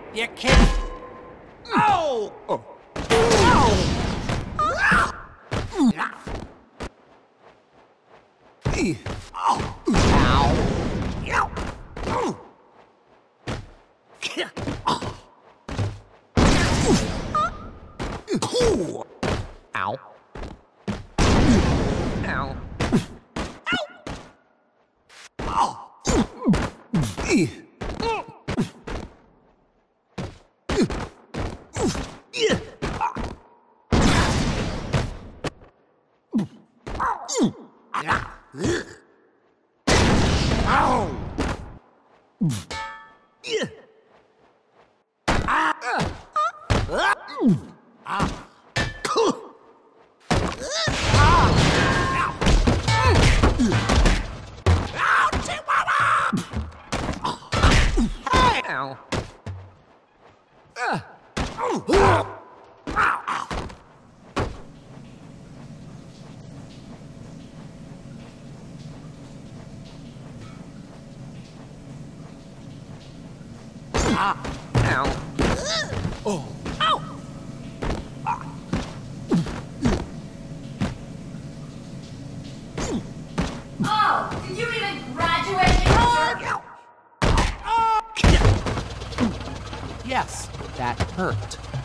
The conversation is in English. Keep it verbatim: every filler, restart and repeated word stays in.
You can't. Oh! Oh! Oh! Ow. Ow. Ow. Ah. Ow. Oh. Ow. Oh, did you even graduate, Mister? Yes, that hurt.